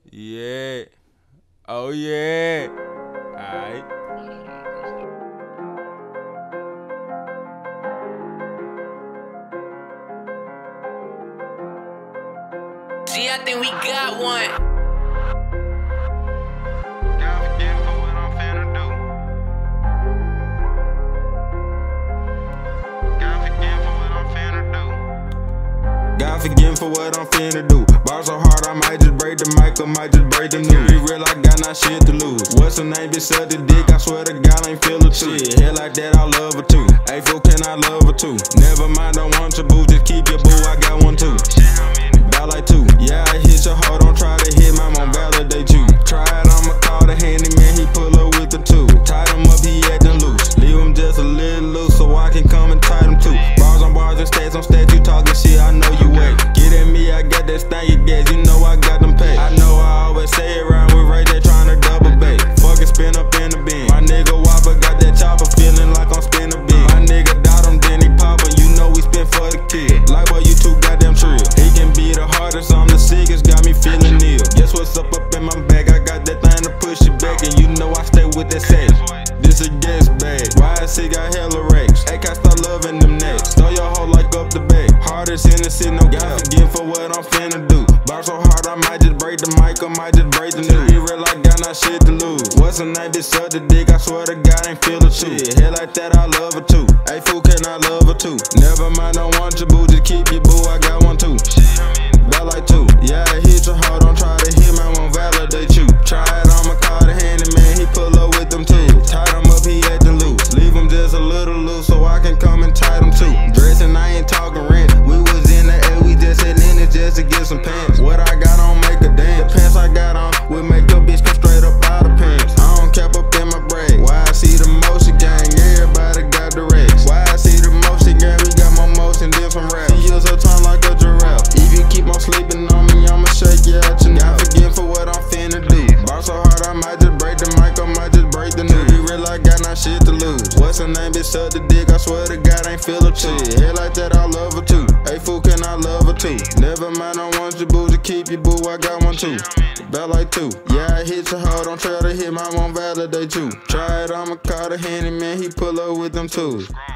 Yeah. Oh yeah. Alright. Gee, I think we got one. God forgive me for what I'm finna do. Ball so hard I might just break the mic, or might just break the news. Be real, I got not shit to lose. What's her name? Bitch, suck the dick. I swear to God, I ain't feel her too. Shit, hell like that, I love her too. Hey, fool, can I love her too? Never mind, don't want your boo, just keep your boo. I got one too. About like two. Yeah, I hit your hoe, don't try to hit my mom, validate you. Try it, I'ma call the handyman, he pull up with the two. Tied him up, he acting loose. Leave him just a little loose so I can come and tie him too. Bars on bars and stats on stats, you talking shit, I know you wait. Get at me, I got that stanky gas, you know I got them paid. I know I always say it round with right there trying to double bait. Fucking spin up in the bin. My nigga Whopper got that chopper, feeling like I'm spinning big. My nigga dot him, then he poppin', you know we spin for the kid. Like boy, you too goddamn trill. He can be the hardest, I'm the sickest, got me feeling ill. Guess what's up in my bag? I got that thing to push it back, and you know I stay with that sash. This a guest bag. YSC got hella racks. Hey, I start loving them necks. Throw your hoe like up the bag. Hardest in the city, no God forgive for what I'm finna do. Bar so hard I might just break the mic, or might just break the news. Be real, I got not shit to lose. What's her name? Bitch, suck the dick. I swear to God, ain't feel her too. Hell like that, I love her too. Hey, fool, can I love her too? Never mind, don't want your boo, just keep your boo. I got one too. About like two. Yeah, I hit your hoe, don't try to hit my won't validate you. Try it, I'ma call the handyman, he pull up with them too. Tied him up, he acting loose. Leave him just a little loose so I can come and tie them too. Dressing, I ain't talking rent. We was in the air, we just hit in it just to get some pants. What I got on make a dance. The pants I got on will make your bitch come straight up out of pants. I don't cap up in my brag. Why I see the motion gang, everybody got the racks. Why I see the motion gang, we got more motion than some rap. She use her tongue like a giraffe. If you keep on sleeping on me, I'ma shake you out your God forgive for what I'm finna do. Bar so hard I might just break the mic, or might just break the news. Be real, I got not shit to lose. What's her name? Bitch, suck the dick. I swear to God, ain't feel her too. Hell like that, I love her too. Hey, fool, can I love her too? Never mind, I want your boo, to keep your boo. I got one too. About like two. Yeah, I hit your hoe, don't try to hit my won't validate you. Try it, I'ma call the handyman, he pull up with them tools.